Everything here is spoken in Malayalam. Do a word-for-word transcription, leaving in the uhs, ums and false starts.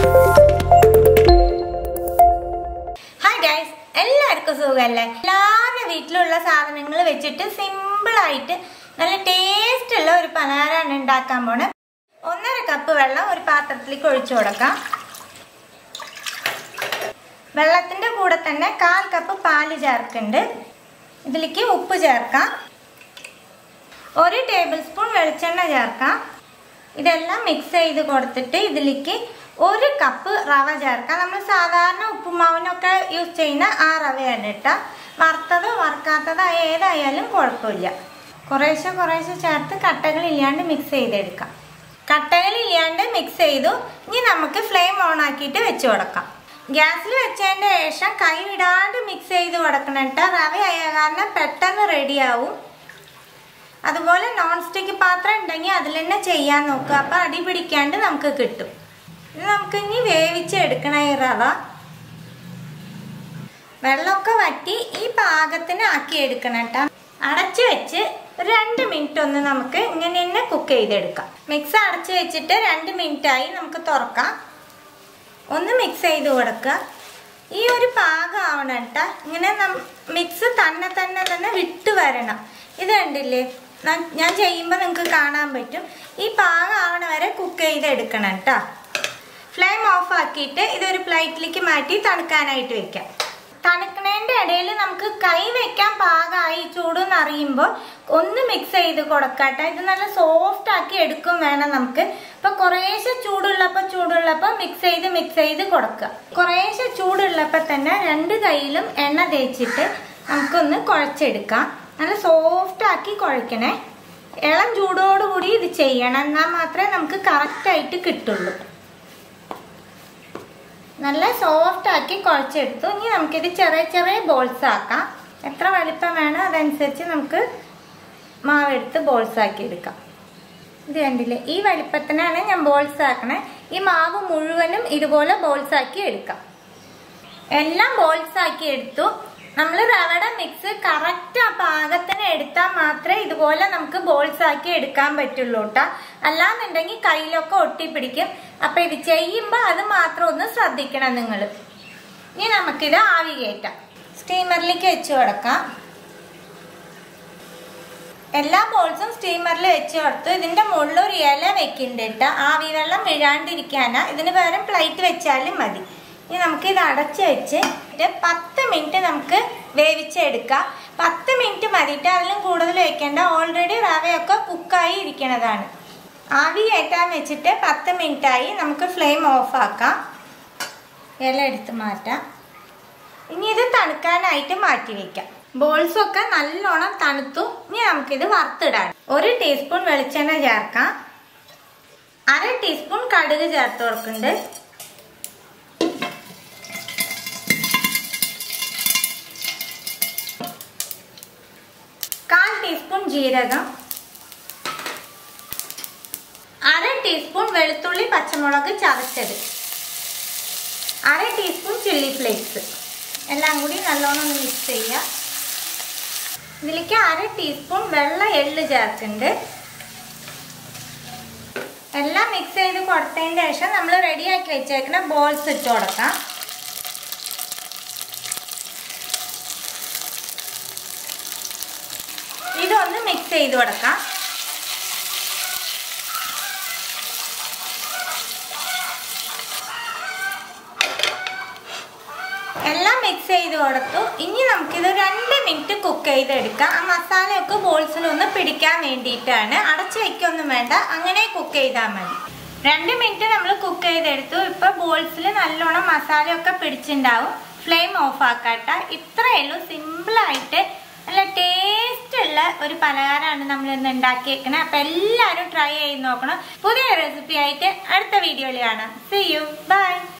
Hi guys, എല്ലാവർക്കും സുഖമല്ലേ? എല്ലാവരുടെ വീട്ടിലുള്ള സാധനങ്ങൾ വെച്ചിട്ട് സിമ്പിൾ ആയിട്ട് നല്ല ടേസ്റ്റ് ഉള്ള ഒരു പലഹാരമാണ് ഉണ്ടാക്കാൻ പോണേ. ഒന്നര കപ്പ് വെള്ളം ഒരു പാത്രത്തിലേക്ക് ഒഴിച്ചു കൊടുക്കാം. വെള്ളത്തിന്റെ കൂടെ തന്നെ കാൽ കപ്പ് പാല് ചേർക്കുന്നുണ്ട്. ഇതിലേക്ക് ഉപ്പ് ചേർക്കാം. ഒരു ടേബിൾ സ്പൂൺ വെളിച്ചെണ്ണ ചേർക്കാം. ഇതെല്ലാം മിക്സ് ചെയ്ത് കൊടുത്തിട്ട് ഇതിലേക്ക് ഒരു കപ്പ് റവ ചേർക്കാം. നമ്മൾ സാധാരണ ഉപ്പുമാവിനൊക്കെ യൂസ് ചെയ്യുന്ന ആ റവയാണ് കേട്ടോ. വറുത്തതോ വറുക്കാത്തതോ ഏതായാലും കുഴപ്പമില്ല. കുറേശ്ശെ കുറേശ്ശെ ചേർത്ത് കട്ടകളില്ലാണ്ട് മിക്സ് ചെയ്തെടുക്കാം. കട്ടകളില്ലാണ്ട് മിക്സ് ചെയ്തു. ഇനി നമുക്ക് ഫ്ലെയിം ഓൺ ആക്കിയിട്ട് വെച്ച് കൊടുക്കാം. ഗ്യാസിൽ വെച്ചതിൻ്റെ ശേഷം കൈ വിടാണ്ട് മിക്സ് ചെയ്ത് കൊടുക്കണം കേട്ടോ. റവ ആയ കാരണം പെട്ടെന്ന് റെഡിയാവും. അതുപോലെ നോൺ സ്റ്റിക്ക് പാത്രം ഉണ്ടെങ്കിൽ അതിൽ തന്നെ ചെയ്യാൻ നോക്കുക. അപ്പം അടി പിടിക്കാണ്ട് നമുക്ക് കിട്ടും. ഇത് നമുക്ക് ഇനി വേവിച്ചെടുക്കണം. ഈ റവ വെള്ളമൊക്കെ വറ്റി ഈ പാകത്തിന് ആക്കി എടുക്കണം കേട്ടോ. അടച്ചു വെച്ച് ഒരു രണ്ട് മിനിറ്റ് ഒന്ന് നമുക്ക് ഇങ്ങനെ തന്നെ കുക്ക് ചെയ്തെടുക്കാം. മിക്സ് അടച്ചു വെച്ചിട്ട് രണ്ട് മിനിറ്റായി. നമുക്ക് തുറക്കാം. ഒന്ന് മിക്സ് ചെയ്ത് കൊടുക്കുക. ഈ ഒരു പാകം ആവണം കേട്ടോ. ഇങ്ങനെ മിക്സ് തന്നെ തന്നെ തന്നെ വിട്ട് വരണം. ഇത് കണ്ടില്ലേ, ഞാൻ ചെയ്യുമ്പോൾ നിങ്ങൾക്ക് കാണാൻ പറ്റും. ഈ പാകം ആവണ വരെ കുക്ക് ചെയ്തെടുക്കണം കേട്ടോ. ഫ്ലെയിം ഓഫ് ആക്കിയിട്ട് ഇതൊരു പ്ലേറ്റിലേക്ക് മാറ്റി തണുക്കാനായിട്ട് വെക്കാം. തണുക്കണേൻ്റെ ഇടയിൽ നമുക്ക് കൈ വെക്കാൻ പാകമായി ചൂടെന്ന് അറിയുമ്പോൾ ഒന്ന് മിക്സ് ചെയ്ത് കൊടുക്കട്ടെ. ഇത് നല്ല സോഫ്റ്റ് ആക്കി എടുക്കും വേണം നമുക്ക്. ഇപ്പൊ കുറേശ്ശെ ചൂടുള്ളപ്പോൾ ചൂടുള്ളപ്പോൾ മിക്സ് ചെയ്ത് മിക്സ് ചെയ്ത് കൊടുക്കുക. കുറേശ്ശെ ചൂടുള്ളപ്പോൾ തന്നെ രണ്ട് കൈയിലും എണ്ണ തേച്ചിട്ട് നമുക്കൊന്ന് കുഴച്ചെടുക്കാം. നല്ല സോഫ്റ്റ് ആക്കി കുഴക്കണേ. ഇളം ചൂടോടുകൂടി ഇത് ചെയ്യണം. എന്നാൽ മാത്രമേ നമുക്ക് കറക്റ്റായിട്ട് കിട്ടുള്ളൂ. നല്ല സോഫ്റ്റ് ആക്കി കുഴച്ചെടുത്തു. ഇനി നമുക്കിത് ചെറിയ ചെറിയ ബോൾസ് ആക്കാം. എത്ര വലിപ്പം വേണം അതനുസരിച്ച് നമുക്ക് മാവെടുത്ത് ബോൾസ് ആക്കി എടുക്കാം. ഇത് കണ്ടില്ലേ, ഈ വലിപ്പത്തിനാണ് ഞാൻ ബോൾസ് ആക്കണേ. ഈ മാവ് മുഴുവനും ഇതുപോലെ ബോൾസ് ആക്കി എടുക്കാം. എല്ലാം ബോൾസ് ആക്കി എടുത്തു. നമ്മൾ റവയുടെ മിക്സ് കറക്റ്റ് ആ പാകത്തിന് എടുത്താൽ മാത്രമേ ഇതുപോലെ നമുക്ക് ബോൾസ് ആക്കി എടുക്കാൻ പറ്റുള്ളൂ കേട്ടോ. അല്ലാന്നുണ്ടെങ്കിൽ കയ്യിലൊക്കെ ഒട്ടിപ്പിടിക്കും. അപ്പൊ ഇത് ചെയ്യുമ്പോൾ അത് മാത്രം ഒന്ന് ശ്രദ്ധിക്കണം നിങ്ങൾ. ഇനി നമുക്കിത് ആവി കയറ്റാം. സ്റ്റീമറിലേക്ക് വെച്ച് കൊടുക്കാം. എല്ലാ ബോൾസും സ്റ്റീമറിൽ വെച്ച് കൊടുത്തു. ഇതിന്റെ മുകളിൽ ഒരു ഇല വെക്കുന്നുണ്ട് കേട്ടോ. ആവി വെള്ളം വീഴാണ്ടിരിക്കാനാ. ഇതിന് പകരം പ്ലേറ്റ് വെച്ചാലും മതി. ഇനി നമുക്ക് ഇത് അടച്ച് വെച്ച് പത്ത് മിനിറ്റ് നമുക്ക് വേവിച്ചെടുക്കാം. പത്ത് മിനിറ്റ് മതിയിട്ട് അതിലും കൂടുതൽ വെക്കേണ്ട. ഓൾറെഡി റവയൊക്കെ കുക്കായി ഇരിക്കണതാണ്. ആവി കയറ്റാൻ വെച്ചിട്ട് പത്ത് മിനിറ്റ് ആയി. നമുക്ക് ഫ്ലെയിം ഓഫ് ആക്കാം. ഇല എടുത്ത് മാറ്റാം. ഇനി ഇത് തണുക്കാനായിട്ട് മാറ്റി വെക്കാം. ബോൾസ് ഒക്കെ നല്ലോണം തണുത്തു. ഇനി നമുക്കിത് വറുത്തിടാം. ഒരു ടീസ്പൂൺ വെളിച്ചെണ്ണ ചേർക്കാം. അര ടീസ്പൂൺ കടുക് ചേർത്ത് കൊടുക്കുന്നുണ്ട്. കാൽ ടീസ്പൂൺ ജീരകം, അര ടീസ്പൂൺ വെളുത്തുള്ളി പച്ചമുളക് ചതച്ചത്, അര ടീസ്പൂൺ ചില്ലി ഫ്ലേക്സ്. എല്ലാം കൂടി നല്ലോണം ഒന്ന് മിക്സ് ചെയ്യുക. ഇതിലേക്ക് അര ടീസ്പൂൺ വെള്ള എള്ള് ചേർക്കുന്നുണ്ട്. എല്ലാം മിക്സ് ചെയ്ത് കൊടുത്തതിന് ശേഷം നമ്മൾ റെഡിയാക്കി വെച്ചേക്കുന്ന ബോൾസ് ഇട്ട് കൊടുക്കാം. ഇതൊന്ന് മിക്സ് ചെയ്ത് കൊടുക്കാം. എല്ലാം മിക്സ് ചെയ്ത് കൊടുത്തു. ഇനി നമുക്കിത് രണ്ട് മിനിറ്റ് കുക്ക് ചെയ്തെടുക്കാം. ആ മസാലയൊക്കെ ബോൾസിലൊന്ന് പിടിക്കാൻ വേണ്ടിയിട്ടാണ്. അടച്ചു വയ്ക്കൊന്നും വേണ്ട, അങ്ങനെ കുക്ക് ചെയ്താൽ മതി. രണ്ട് മിനിറ്റ് നമ്മൾ കുക്ക് ചെയ്തെടുത്തു. ഇപ്പൊ ബോൾസിൽ നല്ലോണം മസാലയൊക്കെ പിടിച്ചിട്ടുണ്ടാവും. Flame off ആക്കാട്ട. ഇത്രയേ ഉള്ളൂ. സിമ്പിളായിട്ട് നല്ല ടേസ്റ്റ് ഉള്ള ഒരു പലഹാരമാണ് നമ്മൾ ഇന്ന് ഉണ്ടാക്കിയേക്കണേ. അപ്പൊ എല്ലാവരും ട്രൈ ചെയ്ത് നോക്കണം. പുതിയ റെസിപ്പി ആയിട്ട് അടുത്ത വീഡിയോയിൽ കാണാം. See you, by.